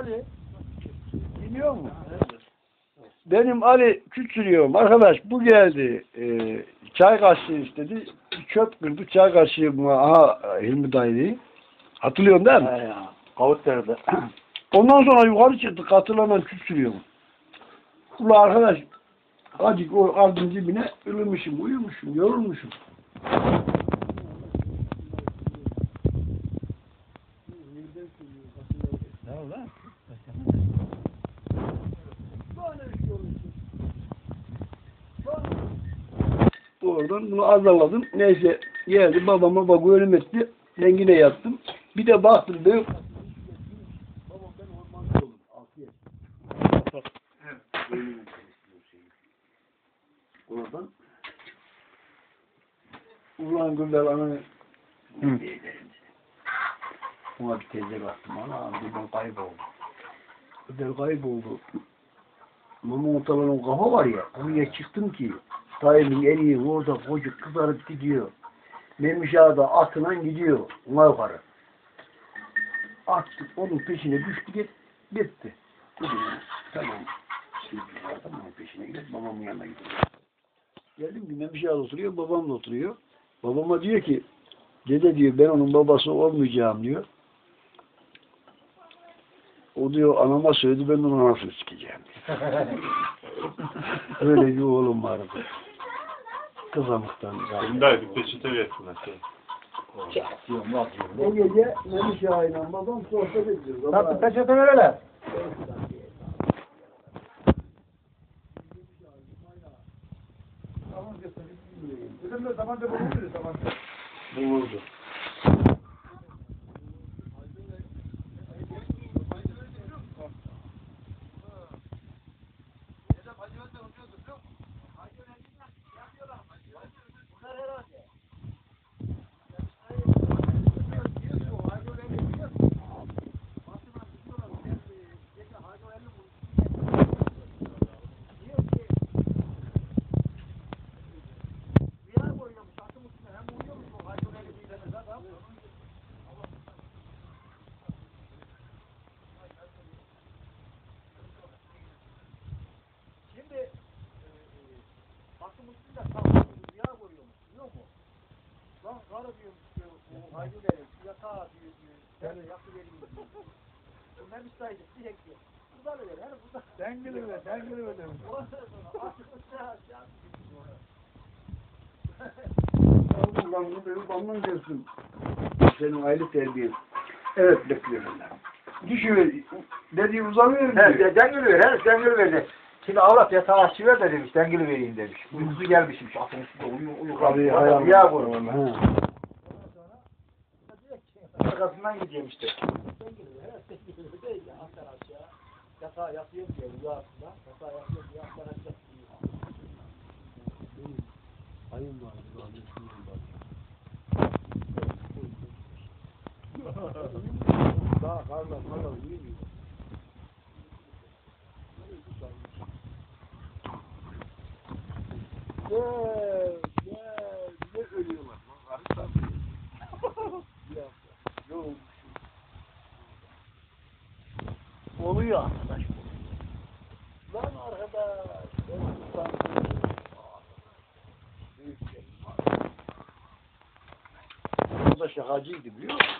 Ali. Biliyor musun? Benim Ali küçülüyorum. Arkadaş bu geldi. Çay kaşığı istedi. Çöp kırdı. Çay kaşığı buna. Aha Hilmi dayı. Hatırlıyorsun değil mi? He ya. Kavut derdi. Ondan sonra yukarı çıktık. Hatırlanan küçülüyorum. Ula arkadaş acık o ardın dibine ılırmışım, uyumuşum, yorulmuşum. Ne oldu lan? Oradan bunu azarladım. Neyse geldi babama bak ölüm etti. Ben yine yattım. Bir de baktım ben. Babam ben ormanda oldum. 6 yaşında. Oradan ulan güller ananı ona bir teyze baktım. Ana birden kayboldu. Güller kayboldu. Mama ortalarının kafa var ya. Buraya çıktım ki dayımın eriği orada koca kızarıp gidiyor. Memişada atına gidiyor. Ona yukarı. Attık onun peşine düştü gitti. Dedim tamam. Şimdi adamın peşine gidip babamın yanına gidiyor. Geldim ki Memişada oturuyor, babamla oturuyor. Babama diyor ki dede diyor ben onun babası olmayacağım diyor. O diyor anama söyledi ben onun anasını sikeceğim diyor. Öyle bir oğlum vardı. Kızamıktan. Bundaydı, peçete versinler. O gece Memiş Ağa'yla babam sohbet ediyor. Nasıl peçete vereler? Bizim de tabanca bulunmuyor tabanca. Bulurdu. Dengeli ver. Ulan bu benim bamdan gelsin. Senin aylık terbiyen. Evet bekliyorum ben. Düşüyor. Dediği uzamıyor mu? He, dengeli ver. Şimdi avrat yatağı açıver de demiş, dengeli vereyim demiş. Uykusu gelmişmiş, atın üstünde uyuyor. Ya vurun. Arkasından gidiyorum işte. Yatağa yatıyor diyor rüyasında. Yatağa yatıyor diyor. Aktaracak diyor. Ayım var. Daha karla uyumuyor. Ne ölüyorlar? Karı tabii. Yok. Oluyor arkadaş. Lan arkadaş. O da şakacıydı biliyor musun?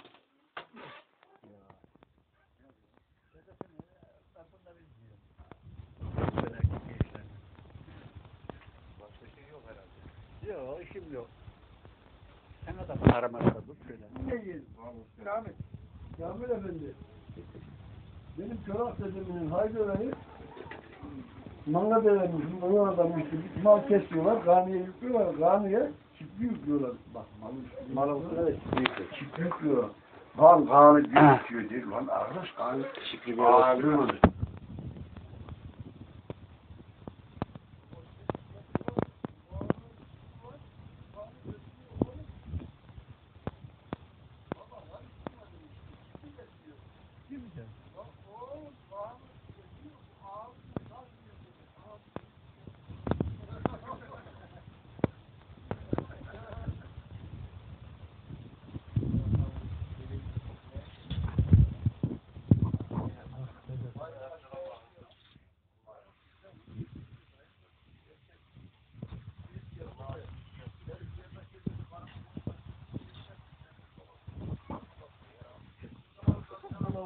Yok işim yok. Sen adamı aramada dur şöyle. Ne yiyin? Kamil Efendi. Benim çorak dedemin haydırayı manga dedemin bunlar adammıştı. Bir mal kesiyorlar. Kanıya yüklüyorlar. Kanıya çiftli yüklüyorlar. Bak malı üstüne çiftli yüklüyorlar. Lan kanı gözüküyor değil lan. Arkadaş kanı çiftli yüklüyorlar.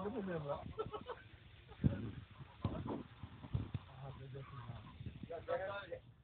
Ya,